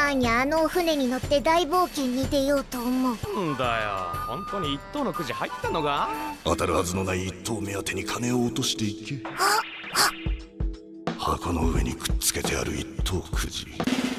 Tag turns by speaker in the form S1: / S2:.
S1: 前にあの船に乗って大冒険に出ようと思う。
S2: んだよ、本当に一等のくじ入ったのか？
S3: 当たるはずのない一等目当てに金を落としていけ。箱の上にくっつけてある一等くじ。